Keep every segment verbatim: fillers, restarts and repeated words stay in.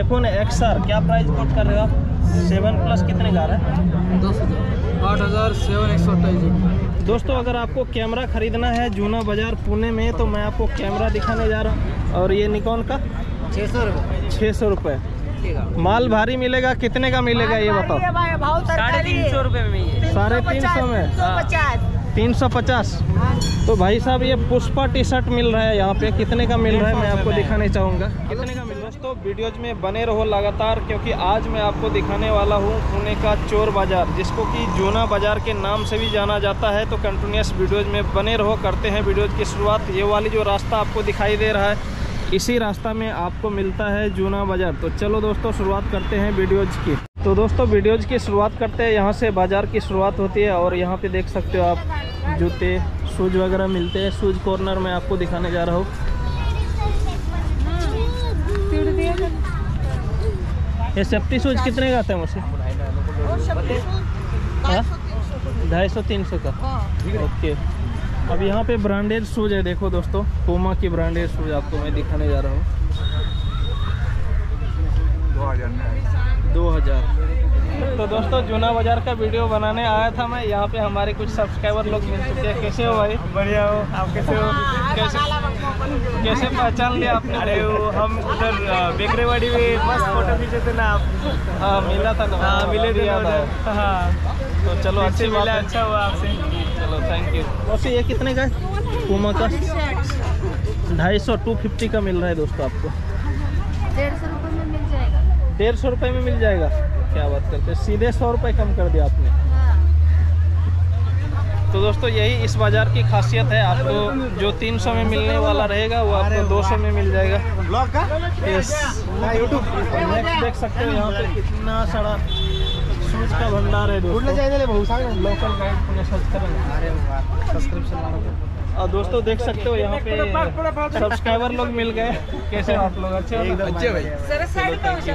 IPhone X R क्या price quote कर रहे हो आप? सेवन प्लस कितने का आ रहा है? दस हज़ार आठ हज़ार सेवन एक सौ अट्ठाईस। दोस्तों अगर आपको कैमरा खरीदना है जूना बाजार पुणे में तो मैं आपको कैमरा दिखाने जा रहा हूँ। और ये निकॉन का छः सौ रुपये छः सौ रुपये। माल भारी मिलेगा, कितने का मिलेगा ये बताओ? साढ़े तीन सौ रुपये में। साढ़े तीन सौ में तीन सौ पचास। तो भाई साहब ये पुष्पा टी शर्ट मिल रहा है यहाँ पे, कितने का मिल रहा है मैं आपको दिखाने चाहूँगा कितने का मिल रहा है। दोस्तों वीडियोज में बने रहो लगातार, क्योंकि आज मैं आपको दिखाने वाला हूँ पुणे का चोर बाज़ार, जिसको कि जूना बाज़ार के नाम से भी जाना जाता है। तो कंटिन्यूस वीडियोज में बने रहो। करते हैं वीडियोज की शुरुआत। ये वाली जो रास्ता आपको दिखाई दे रहा है इसी रास्ता में आपको मिलता है जूना बाज़ार। तो चलो दोस्तों शुरुआत करते हैं वीडियोज की। तो दोस्तों वीडियोज की शुरुआत करते हैं यहाँ से, बाज़ार की शुरुआत होती है। और यहाँ पे देख सकते हो आप जूते शूज वगैरह मिलते हैं। शूज कॉर्नर में आपको दिखाने जा रहा हूँ। ये सेफ्टी शूज कितने का आता है मुझसे? ढाई सौ तीन सौ का। ओके, अब यहाँ पे ब्रांडेड शूज है। देखो दोस्तों पूमा की ब्रांडेड शूज आपको मैं दिखाने जा रहा हूँ। दो हज़ार। तो दोस्तों जूना बाज़ार का वीडियो बनाने आया था मैं। यहाँ पे हमारे कुछ सब्सक्राइबर लोग मिल चुके हैं। कैसे हो भाई? बढ़िया हो, आप कैसे हो? कैसे कैसे पहचान लिया आपने? अरे वो हम उधर बेकरेवाड़ी में बस फोटो खींचे थे ना आप। हाँ मिला था ना। हाँ मिले थे ना याद आया। उधर। हाँ तो चलो अच्छी बात मिला, है। अच्छा हुआ आपसे। चलो थैंक यू। वैसे ये कितने का है पूमा का? ढाई सौ टू फिफ्टी का मिल रहा है दोस्तों आपको। डेढ़ सौ रुपये में मिल जाएगा। डेढ़ सौ रुपये में मिल जाएगा। क्या बात करते हैं, सीधे सौ रुपये कम कर दिया आपने। तो दोस्तों यही इस बाज़ार की खासियत है। आपको जो तीन सौ में मिलने वाला रहेगा वो आपको दो सौ में मिल जाएगा। ब्लॉग का यस यूट्यूब नेक्स्ट देख सकते हो यहाँ पे कितना सारा शूज का भंडार है दोस्तों। लोकल गाइड पुणे सर्च करेंगे सब्सक्रिप्शन। और दोस्तों देख सकते हो यहाँ पे सब्सक्राइबर लोग मिल गए। कैसे आप लोग? अच्छे हो? अच्छे भाई।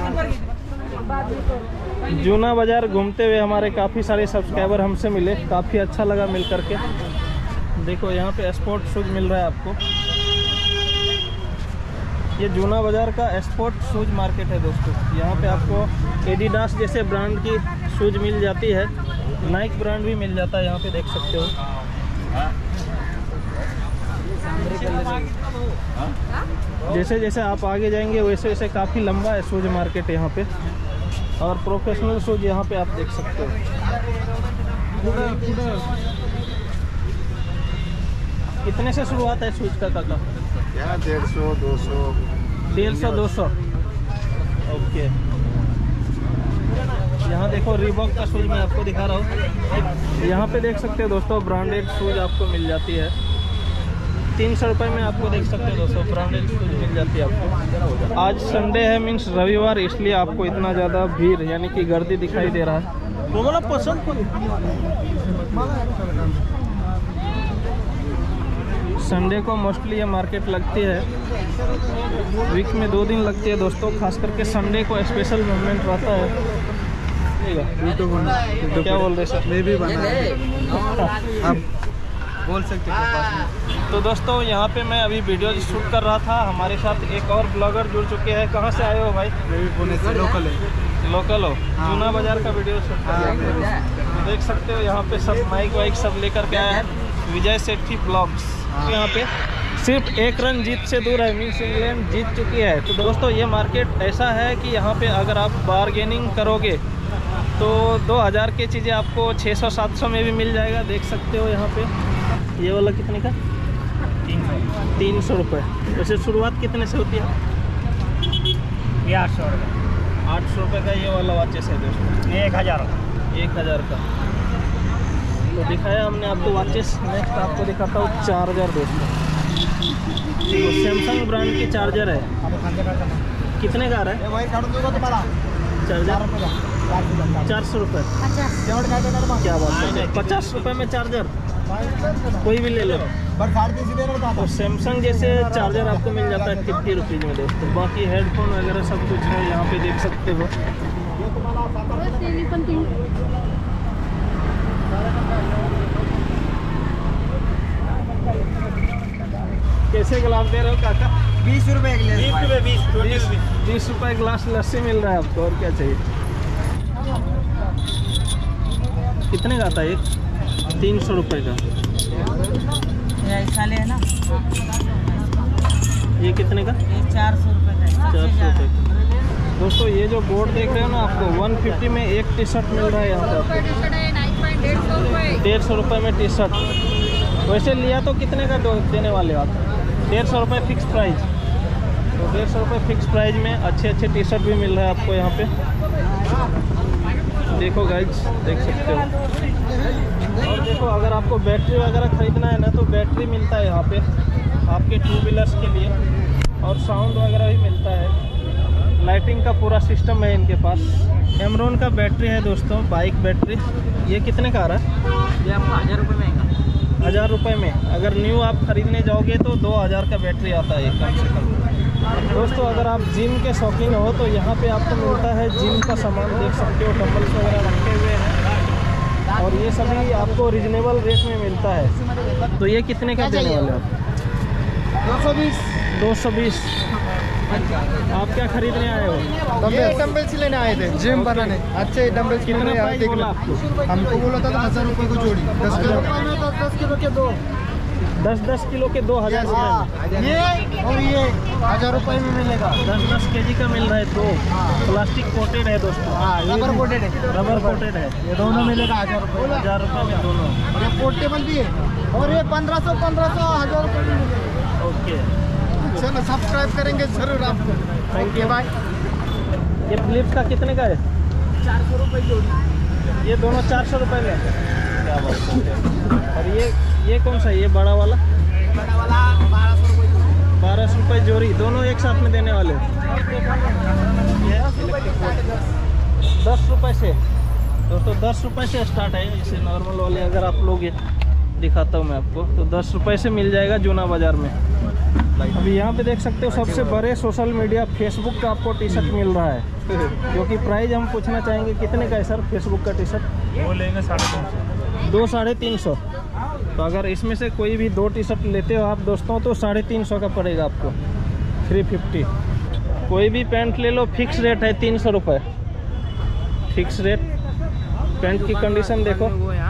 जूना बाज़ार घूमते हुए हमारे काफ़ी सारे सब्सक्राइबर हमसे मिले, काफ़ी अच्छा लगा मिल करके। देखो यहाँ पे स्पोर्ट शूज मिल रहा है आपको। ये जूना बाज़ार का स्पोर्ट शूज मार्केट है दोस्तों। यहाँ पे आपको एडिडास जैसे ब्रांड की शूज मिल जाती है, नाइक ब्रांड भी मिल जाता है। यहाँ पे देख सकते हो। जैसे जैसे आप आगे जाएंगे वैसे वैसे काफ़ी लंबा है शूज मार्केट यहाँ पे। और प्रोफेशनल शूज यहाँ पे आप देख सकते हो। कितने से शुरुआत है शूज का काका? डेढ़ सौ दो सौ डेढ़ सौ दो सौ। ओके, यहाँ देखो रीबॉक का शूज मैं आपको दिखा रहा हूँ। यहाँ पे देख सकते हो दोस्तों ब्रांडेड शूज आपको मिल जाती है। तीन सौ रुपये में आपको देख सकते हो दोस्तों ब्रांडेड शूज मिल जाती है आपको। आज संडे है मीन्स रविवार, इसलिए आपको इतना ज़्यादा भीड़ यानी कि गर्दी दिखाई दे रहा है। तो बोला पसंद संडे को मोस्टली ये मार्केट लगती है। वीक में दो दिन लगती है दोस्तों, खास करके संडे को स्पेशल मूवमेंट रहता है। तो क्या बोल रहे सर? मैं भी बना आप बोल सकते हैं। तो दोस्तों यहाँ पे मैं अभी वीडियो शूट कर रहा था। हमारे साथ एक और ब्लॉगर जुड़ चुके हैं। कहाँ से आए हो भाई? मैं भी पुणे से लोकल है। लोकल हो? हाँ। जूना बाज़ार का वीडियो शूट कर रहे हैं। तो देख सकते हो यहाँ पे सब माइक वाइक सब लेकर के आए हैं। विजय सेठी ब्लॉग्स। तो यहाँ पे सिर्फ एक रन जीत से दूर है, मीन्स इंग्लैंड जीत चुकी है। तो दोस्तों ये मार्केट ऐसा है कि यहाँ पे अगर आप बारगेनिंग करोगे तो दो हज़ार की चीज़ें आपको छः सौ सात सौ में भी मिल जाएगा। देख सकते हो यहाँ पे ये वाला कितने का? तीन सौ तीन सौ रुपये। वैसे शुरुआत कितने से होती है? ये आठ सौ रुपये। आठ सौ रुपये का ये वाला वॉचेस है दोस्तों। एक हज़ार एक हज़ार का। तो दिखाया हमने आपको वॉचेस। नेक्स्ट आपको दिखाता हूँ चार्जर दोस्तों। तो सैमसंग ब्रांड की चार्जर है। कितने का आ रहा है चार्जर? चार सौ रुपये। क्या बात है, पचास रुपये में चार्जर कोई भी ले लो। तो सैमसंग जैसे चार्जर आपको मिल जाता है फिफ्टी रुपीज़ में दोस्तों। बाकी हेडफोन वगैरह सब कुछ है यहाँ पे देख सकते हो। कैसे गिलास दे रहे हो काका? बीस रुपए एक गिलास। बीस रुपये बीस बीस बीस रुपए गिलास लस्सी मिल रहा है आपको, और क्या चाहिए। कितने का आता है एक? तीन सौ रुपये का। ऐसा ले ना, ये कितने का? ये चार सौ रुपये का, चार सौ रुपये का। दोस्तों ये जो बोर्ड देख रहे हो ना आपको, वन फिफ्टी में एक टी शर्ट मिल रहा है यहाँ पे आपको। डेढ़ सौ रुपये में टी शर्ट। वैसे लिया तो कितने का दो देने वाले हो आप? डेढ़ सौ रुपये फिक्स प्राइस। तो डेढ़ सौ रुपये फिक्स प्राइस में अच्छे अच्छे टी शर्ट भी मिल रहा है आपको यहाँ पे। देखो गाइज, देख सकते हो। और देखो अगर आपको बैटरी वगैरह ख़रीदना है ना तो बैटरी मिलता है यहाँ पे आपके टू व्हीलर्स के लिए, और साउंड वगैरह भी मिलता है। लाइटिंग का पूरा सिस्टम है इनके पास। एमरॉन का बैटरी है दोस्तों, बाइक बैटरी। ये कितने का आ रहा है? ये आपको हज़ार रुपये में आएगा। हज़ार रुपये में। अगर न्यू आप ख़रीदने जाओगे तो दो हज़ार का बैटरी आता है कम से कम। दोस्तों अगर आप जिम के शौकीन हो तो यहाँ पे आपको मिलता है जिम का सामान, देख सकते हो डंबल्स वगैरह रखे हुए हैं, और ये सभी आपको रिजनेबल रेट में मिलता है। तो ये कितने का देने वाले आप? दो सौ बीस। दो सौ बीस। आप क्या खरीदने आए हो? ये डंबल्स लेने आए थे, जिम बनाने। अच्छे डंबल्स कितना प्राइस बोला आपको? हमको बोला था हज़ार रुपये को जोड़ी, दस किलो दस दस किलो के दो, दस दस किलो के दो हज़ार रुपये में। ये और ये हज़ार रुपये में मिलेगा। दस दस के जी का मिल रहा है दो। प्लास्टिक कोटेड है दोस्तों। हाँ, रबर कोटेड है। रबर कोटेड है। ये दोनों मिलेगा हज़ार रुपये। हज़ार रुपये में दोनों। और ये पोर्टेबल भी है, और ये पंद्रह सौ पंद्रह सौ हज़ार रुपये में मिलेगा। ओके, चलो सब्सक्राइब करेंगे जरूर आपको। थैंक यू भाई। ये फ्लिप्स का कितने का है? चार सौ रुपये जोड़ी। ये दोनों चार सौ रुपये में। क्या बात है। और ये ये कौन सा है? ये बड़ा वाला बड़ा वाला बारह सौ रुपये जोड़ी। बारह सौ रुपये जोड़ी। दोनों एक साथ में देने वाले। दस रुपये से दोस्तों, दस रुपये से स्टार्ट है। इसे नॉर्मल वाले अगर आप लोग ये दिखाता हूँ मैं आपको, तो दस रुपये से मिल जाएगा जूना बाज़ार में। अभी यहाँ पे देख सकते हो सबसे बड़े सोशल मीडिया फेसबुक का आपको टी शर्ट मिल रहा है, जो कि प्राइस हम पूछना चाहेंगे कितने का है सर फेसबुक का टी शर्ट? वो लेंगे साढ़े तीन सौ। दो साढ़े तीन सौ। तो अगर इसमें से कोई भी दो टी शर्ट लेते हो आप दोस्तों तो साढ़े तीन सौ का पड़ेगा आपको, थ्री फिफ्टी। कोई भी पैंट ले लो, फिक्स रेट है तीन सौ रुपये, फिक्स रेट। पैंट की कंडीशन देखो।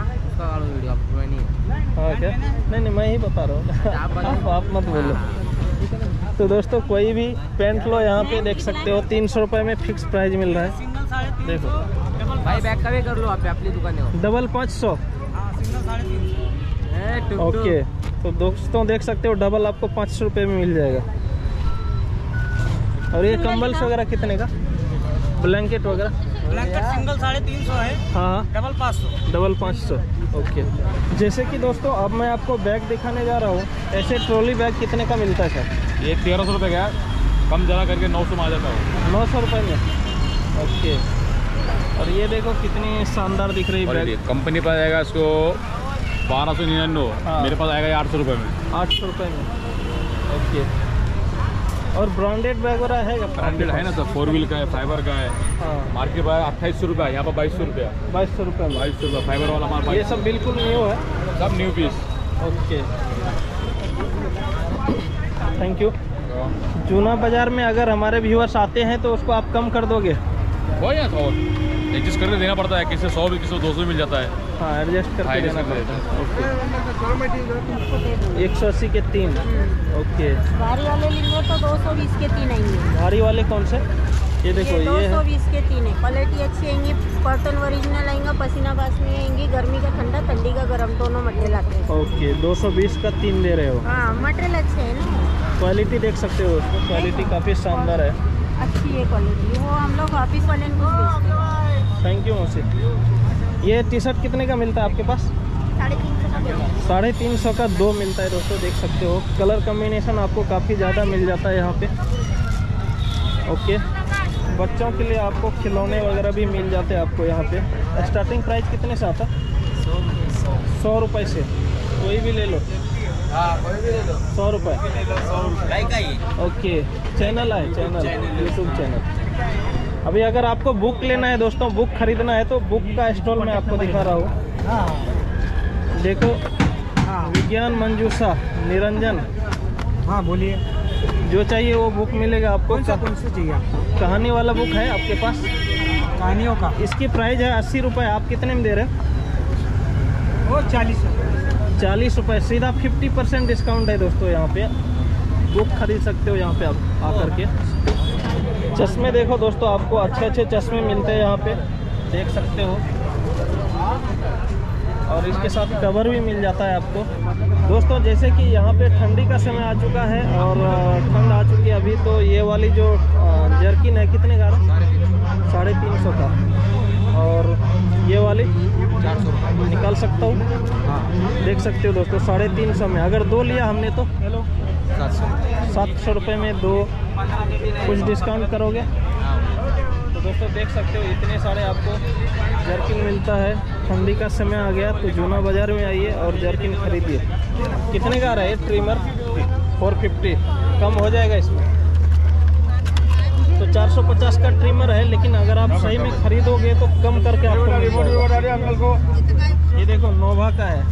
हाँ क्या? नहीं नहीं, मैं ही बता रहा हूँ आप, आप मत बोलो। तो दोस्तों कोई भी पैंट लो, यहाँ पे देख सकते हो तीन सौ रुपये में फिक्स प्राइस मिल रहा है। देखो भाई बैग का भी कर लो आप अपनी दुकान में। डबल पाँच सौ। ओके, तो दोस्तों देख सकते हो डबल आपको पाँच सौ रुपये में मिल जाएगा। और ये कंबल्स वगैरह कितने का? ब्लैंकेट वगैरह? ब्लैंकेट सिंगल साढ़े तीन सौ है, हाँ, डबल पाँच सौ। डबल पाँच सौ। ओके। जैसे कि दोस्तों अब मैं आपको बैग दिखाने जा रहा हूँ। ऐसे ट्रॉली बैग कितने का मिलता है सर? ये तेरह सौ रुपये का है, कम ज़्यादा करके नौ सौ में आ जाता है। नौ सौ रुपये में। ओके। और ये देखो कितनी शानदार दिख रही बैग। कंपनी पर आएगा इसको बारह सौ निन्यानवे, हाँ। मेरे पास आएगा आठ सौ रुपये में। आठ सौ रुपये में। ओके। और ब्रांडेड बैग वगैरह है? ब्रांडेड है ना सर, फोर व्हील का है, फाइबर का है। हाँ, मार्केट पर अट्ठाईस सौ रुपये, यहाँ पर बाईस सौ रुपये। बाईस सौ रुपये में। बाईस सौ रुपये फाइबर वाला माल। ये सब बिल्कुल न्यू है, सब new piece. Okay, thank you. Juna Bazar में अगर हमारे व्यूअर्स आते हैं तो उसको आप कम कर दोगे? हो या तो एडजस्ट करके देना पड़ता है, किसी सौ भी किसी को दो सौ मिल जाता है। हाँ, एडजस्ट करके हाँ, देना एडजस्ट पड़ता है। इसको ओके, एक सौ अस्सी के तीन। ओके। भारी वाले लेंगे तो दो सौ बीस के तीन आएंगे। भारी वाले कौन से? ये देखो, ये दो ये सौ है। बीस के तीन है। क्वालिटी अच्छी आएंगी, कॉटन ओरिजिनल आएंगे, पसीना बासनी आएंगी, गर्मी का ठंडा, ठंडी का गर्म, दोनों मटेरियल आते हैं। ओके, दो सौ बीस का तीन दे रहे हो। हाँ, मटेरियल अच्छे है ना, क्वालिटी देख सकते हो उसको, क्वालिटी काफ़ी शानदार है। अच्छी है क्वालिटी। वो हम लोग ऑफिस वाले को बेचते हैं। थैंक यू मौसी। ये टी शर्ट कितने का मिलता है आपके पास? साढ़े तीन सौ का बेचते हैं। साढ़े तीन सौ का दो मिलता है दोस्तों, देख सकते हो। कलर कम्बिनेशन आपको काफ़ी ज़्यादा मिल जाता है यहाँ पे। ओके। बच्चों के लिए आपको खिलौने वगैरह भी मिल जाते हैं आपको यहाँ पे। स्टार्टिंग प्राइस कितने से आता? सौ रुपये से। कोई भी ले लो। हाँ, कोई भी ले लो। सौ रुपये। सौ रुपये। ओके, चैनल है, चैनल यूट्यूब चैनल। अभी अगर आपको बुक लेना है दोस्तों, बुक खरीदना है तो बुक का स्टॉल मैं आपको दिखा रहा हूँ। हाँ देखो, विज्ञान मंजूषा निरंजन। हाँ, बोलिए। जो चाहिए वो बुक मिलेगा आपको। कौन सा कौन सा चाहिए आपको? कहानी वाला बुक है आपके पास? कहानियों का इसकी प्राइस है अस्सी रुपये। आप कितने में दे रहे हैं? वो चालीस रुपये। चालीस रुपये सीधा फिफ्टी परसेंट डिस्काउंट है दोस्तों। यहाँ पे बुक खरीद सकते हो यहाँ पे आप आकर के। चश्मे देखो दोस्तों, आपको अच्छे अच्छे चश्मे मिलते हैं यहाँ पे, देख सकते हो। और इसके साथ कवर भी मिल जाता है आपको दोस्तों। जैसे कि यहाँ पे ठंडी का समय आ चुका है और ठंड आ चुकी है अभी, तो ये वाली जो जर्किन है कितने का? साढ़े तीन सौ का। और ये वाली चार सौ रुपये निकाल सकता हूँ। हाँ देख सकते हो दोस्तों, साढ़े तीन सौ में। अगर दो लिया हमने तो हेलो सात सौ सात सौ रुपये में दो, कुछ डिस्काउंट करोगे? तो दोस्तों देख सकते हो इतने सारे आपको जर्किन मिलता है। ठंडी का समय आ गया तो जूना बाज़ार में आइए और जर्किन खरीदिए। कितने का आ रहा है ट्रिमर? Four fifty. कम हो जाएगा इसमें तो चार सौ पचास का ट्रिमर है, लेकिन अगर आप सही में खरीदोगे तो कम करके आपको मिल जाएगा। ये देखो नोवा का है।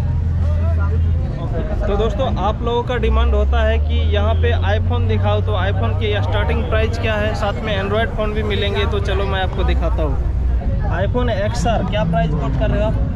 तो दोस्तों आप लोगों का डिमांड होता है कि यहाँ पे आईफोन दिखाओ, तो आईफोन की स्टार्टिंग प्राइस क्या है, साथ में एंड्रॉयड फ़ोन भी मिलेंगे। तो चलो मैं आपको दिखाता हूँ। आईफोन एक्स आर क्या प्राइस कोट कर रहे हो आप?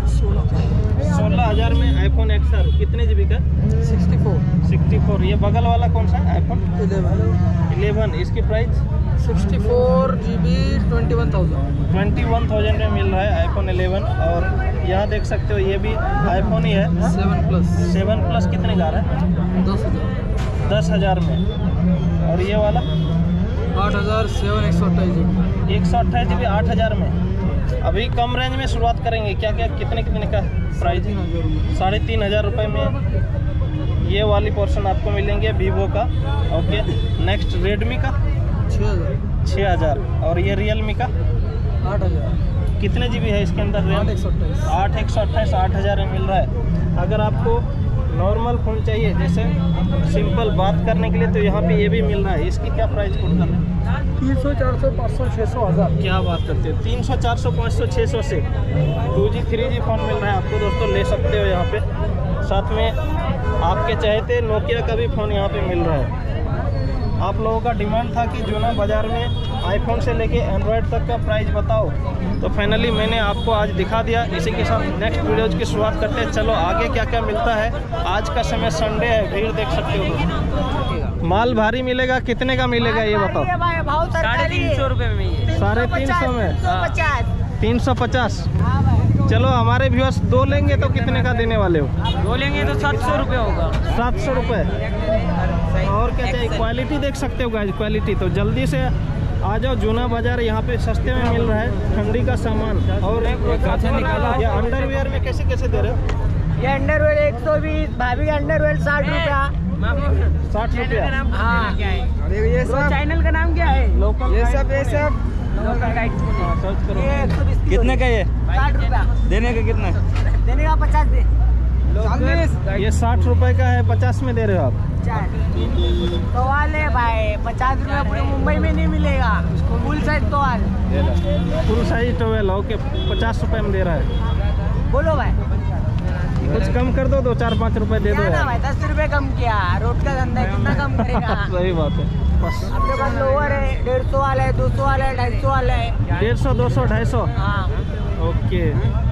सोलह हज़ार में आईफोन एक्स आर। कितने जी बी का? Sixty four sixty four. ये बगल वाला कौन सा आईफोन? इलेवन। इसकी price sixty four G B twenty one thousand twenty one thousand में मिल रहा है आईफोन इलेवन। और यहाँ देख सकते हो ये भी आईफोन ही है। सेवन प्लस सेवन प्लस कितने का आ रहा है? दस हज़ार दस हज़ार में। और ये वाला आठ हज़ार सेवन एक सौ अट्ठाईस जी बी एक सौ अट्ठाईस जी बी आठ हज़ार में। अभी कम रेंज में शुरुआत करेंगे। क्या क्या कितने कितने का प्राइस? साढ़े तीन हज़ार रुपये में ये वाली पोर्शन आपको मिलेंगे वीवो का। ओके, नेक्स्ट रेडमी का छः हज़ार छः हज़ार। और ये रियलमी का आठ हज़ार कितने जी बी है इसके अंदर? आठ एक सौ अट्ठाईस आठ एक सौ अट्ठाईस आठ हज़ार में मिल रहा है। अगर आपको नॉर्मल फ़ोन चाहिए जैसे सिंपल बात करने के लिए, तो यहाँ पे ये भी मिल रहा है। इसकी क्या प्राइस कोट कर रहे हैं? तीन सौ चार सौ पाँच सौ छः सौ हज़ार। क्या बात करते हो? तीन सौ चार सौ पाँच सौ छः सौ से two G three G phone मिल रहा है आपको दोस्तों। ले सकते हो यहाँ पे। साथ में आपके चाहते नोकिया का भी फ़ोन यहाँ पे मिल रहा है। आप लोगों का डिमांड था कि जूना बाज़ार में आईफोन से लेके एंड्रॉयड तक का प्राइस बताओ, तो फाइनली मैंने आपको आज दिखा दिया। इसी के साथ नेक्स्ट वीडियोज़ की शुरुआत करते हैं। चलो आगे क्या क्या मिलता है। आज का समय संडे है, भीड़ देख सकते हो दोस्तों। माल भारी मिलेगा। कितने का मिलेगा ये बताओ? साढ़े तीन सौ रुपये में ये साढ़े तीन सौ में पचास। तीन सौ पचास। चलो हमारे व्यूअर्स दो लेंगे तो कितने का देने वाले हो? दो लेंगे तो सात सौ रुपये होगा। सात सौ रुपये। और क्या चाहिए? क्वालिटी देख सकते हो गाइस, क्वालिटी। तो जल्दी से आ जाओ जूना बाज़ार, यहाँ पे सस्ते में मिल रहा है ठंडी का सामान। और ये अंडरवियर में कैसे कैसे दे रहे हो? ये अंडरवेयर एक सौ बीस, भाभी अंडरवेयर साठ रुपया। साठ रुपया। हाँ, अरे ये सब चैनल का नाम क्या है? लोकल ये सब ये सब लोकल गाइड। हाँ, सर्च करो। ये एक सौ बीस कितने का ये? साठ रुपया देने का कितना? देने का पचास दे। चालीस। ये साठ रुपए का है, पचास में दे रहे हो आप? तोवाल है भाई, पचास रुपये पूरे मुंबई में नहीं मिलेगा। Full size towel. Full size towel okay, पचास रुपए में दे रहा है। बोलो भाई, कुछ कम कर दो, दो चार पाँच रुपए दे दो क्या ना यार। भाई, दस रुपये कम किया। रोड का धंधा है, कितना कम करेगा? सही बात है। बस अपने पास लोअर है, डेढ़ सौ वाला है, दो सौ वाला है, ढाई सौ वाला है। डेढ़ सौ दो सौ ढाई सौ हाँ, ओके।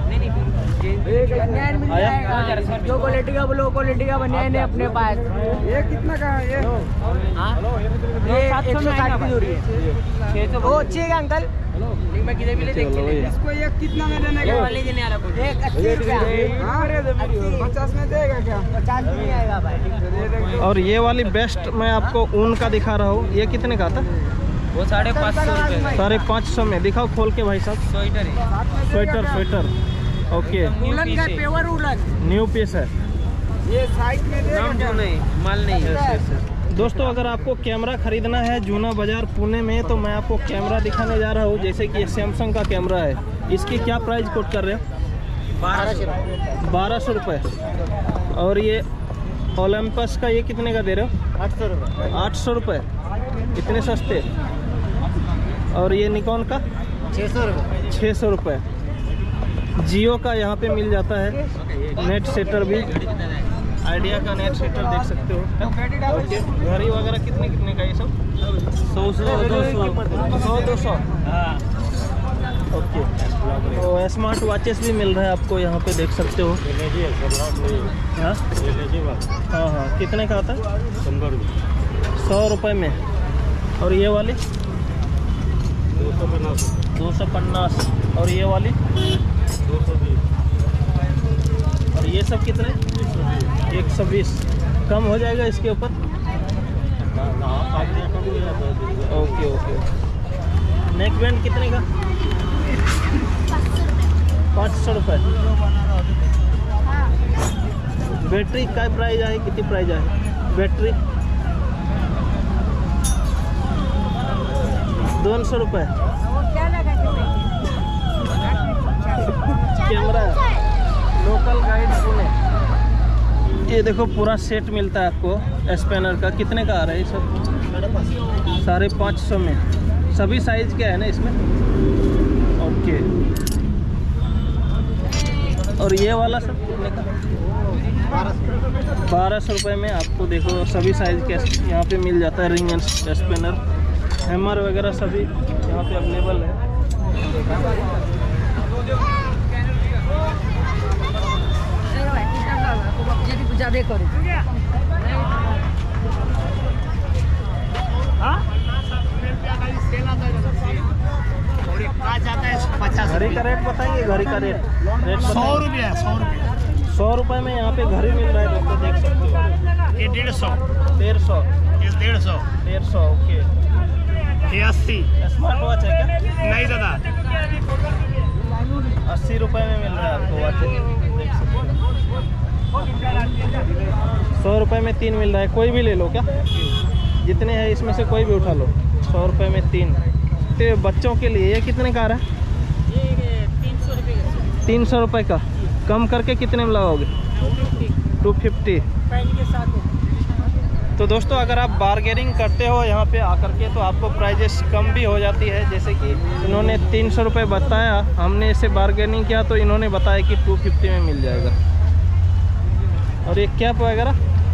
बनियान मिल जाएगा। जो क्वालिटी का बोलो क्वालिटी का बनियान है अपने पास। ये कितना का है ये? हाँ, ये एक सौ साठ की दूरी है। वो अच्छी है क्या अंकल? मैं किधर भी ले देख के इसको ये कितना में देने का? वाले देने वाला बोल। एक अस्सी रुपया। हाँ, पचास में देगा क्या? पचास में नहीं आएगा भाई। और ये वाली बेस्ट मैं आपको ऊन का दिखा रहा हूँ। ये कितने का था? वो साढ़े पाँच सौ रुपये। साढ़े पाँच सौ में। दिखाओ खोल के भाई साहब। स्वेटर है। स्वेटर स्वेटर ओके, उलन का पेवर उलन। न्यू पीस है। ये साइड में देगा नाम क्या? जो नहीं, माल नहीं है। दोस्तों अगर आपको कैमरा खरीदना है जूना बाज़ार पुणे में, तो मैं आपको कैमरा दिखाने जा रहा हूँ। जैसे कि ये सैमसंग का कैमरा है। इसकी क्या प्राइस कोट कर रहे हो? बारह सौ बारह सौ रुपये। और ये ओलम्पस का ये कितने का दे रहे हो? आठ सौ रुपये। आठ सौ रुपये। इतने सस्ते। और ये निकॉन का छः सौ रुपये। छः सौ रुपये। जियो का यहाँ पे मिल जाता है नेट सेटर भी। आइडिया का नेट हीटर देख सकते हो। ओके, घड़ी वगैरह कितने कितने का ये सब? सौ सौ दो सौ सौ दो सौ ओके। तो स्मार्ट वॉचेस भी मिल रहा है आपको यहाँ पे, देख सकते हो। हाँ हाँ हाँ, कितने का आता है? सौ रुपये में। और ये वाली दो सौ पन्नास। और ये वाली दो सौ बीस। और ये सब कितने? एक सौ बीस। कम हो जाएगा इसके ऊपर? Okay okay. नेक बैंड कितने का? पाँच सौ रुपये। बैटरी का प्राइस आहे? किती प्राइस आहे बैटरी? दोन सौ रुपये। Camera local guide Pune. ये देखो पूरा सेट मिलता है आपको स्पैनर का। कितने का आ रहा है ये सब? साढ़े पाँच सौ में। सभी साइज क्या है ना इसमें? ओके। और ये वाला सब कितने का? बारह सौ रुपये में आपको देखो सभी साइज के यहाँ पे मिल जाता है। रिंग एंड स्पैनर, हैमर वगैरह सभी यहाँ पे अवेलेबल है। घड़ी का रेट बताएंगे? घड़ी का रेट रेट सौ रुपया सौ रुपया सौ रुपये में यहाँ पे घड़ी मिल रहा है दोस्तों, देख सकते हो। ये डेढ़ सौ डेढ़ सौ ये डेढ़ सौ डेढ़ सौ ओके। ये अस्सी। स्मार्ट वॉच है क्या? नहीं दादा, अस्सी रुपये में मिल रहा है आपको वॉच, देख सकते हो। सौ रुपये में तीन मिल रहा है। कोई भी ले लो क्या? जितने हैं इसमें से कोई भी उठा लो। सौ रुपये में तीन। तो बच्चों के लिए ये कितने का आ रहा है? तीन सौ रुपये का। कम करके कितने में लगाओगे? Two fifty. तो दोस्तों अगर आप बारगेनिंग करते हो यहाँ पे आकर के तो आपको प्राइजेस कम भी हो जाती है। जैसे कि इन्होंने तीन सौ रुपये बताया, हमने इसे बारगेनिंग किया तो इन्होंने बताया कि टू फिफ्टी में मिल जाएगा। और ये कैप वगैरह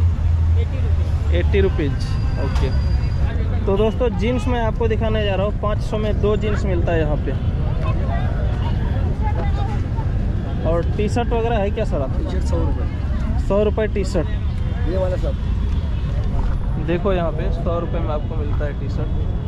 एट्टी रुपीज़ ओके। तो दोस्तों जीन्स में आपको दिखाने जा रहा हूँ। पाँच सौ में दो जीन्स मिलता है यहाँ पे। और टी शर्ट वगैरह है क्या सर आपको? सौ रुपये सौ रुपये टी शर्ट। ये वाला सब देखो यहाँ पे सौ रुपये में आपको मिलता है टी शर्ट।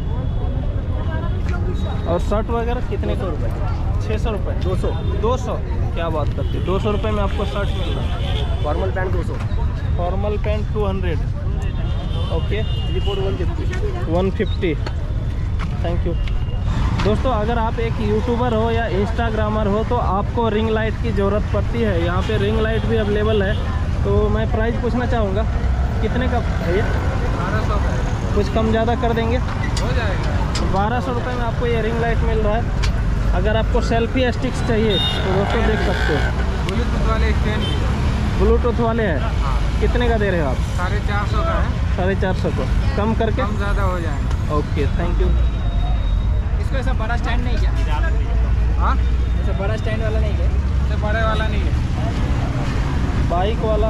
और शर्ट वगैरह कितने का? रुपये छः सौ रुपये दो सौ दो सौ क्या बात करते हैं? दो सौ रुपये में आपको शर्ट मिल रहा है। फॉर्मल पैंट दो सौ formal pant two hundred okay. Report one fifty one fifty thank you. दोस्तों अगर आप एक यूट्यूबर हो या इंस्टाग्रामर हो तो आपको रिंग लाइट की ज़रूरत पड़ती है। यहाँ पे रिंग लाइट भी अवेलेबल है। तो मैं प्राइस पूछना चाहूँगा कितने का है ये? बारह सौ कुछ कम ज़्यादा कर देंगे? हो जाएगा। बारह सौ रुपये में आपको ये रिंग लाइट मिल रहा है। अगर आपको सेल्फी स्टिक्स चाहिए तो दोस्तों देख सकते हो। ब्लूटूथ वाले स्टैंड ब्लूटूथ वाले हैं। कितने का दे रहे हो आप? साढ़े चार सौ का है। साढ़े चार सौ को कम करके? कम ज़्यादा हो जाएगा। Okay thank you. इसको ऐसा बड़ा स्टैंड नहीं क्या? हाँ ऐसा बड़ा स्टैंड वाला नहीं क्या? ऐसा बड़े वाला नहीं है। बाइक वाला,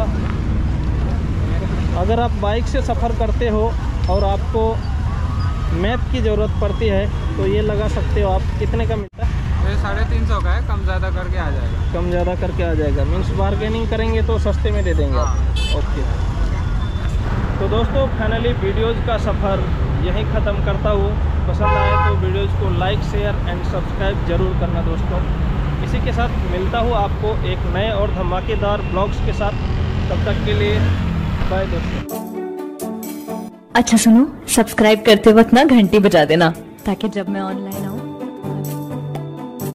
अगर आप बाइक से सफ़र करते हो और आपको मैप की ज़रूरत पड़ती है तो ये लगा सकते हो आप। कितने का मिलता है? ये साढ़े तीन सौ का है, कम ज़्यादा करके आ जाएगा। कम ज़्यादा करके आ जाएगा। मीन्स बार्गेनिंग करेंगे तो सस्ते में दे देंगे आप। ओके तो दोस्तों फाइनली वीडियोज़ का सफ़र यहीं ख़त्म करता हूँ। पसंद आए तो वीडियोज़ को लाइक शेयर एंड सब्सक्राइब ज़रूर करना दोस्तों। इसी के साथ मिलता हूँ आपको एक नए और धमाकेदार ब्लॉग्स के साथ। तब तक के लिए बाय दोस्तों। अच्छा सुनो, सब्सक्राइब करते वक्त ना घंटी बजा देना ताकि जब मैं ऑनलाइन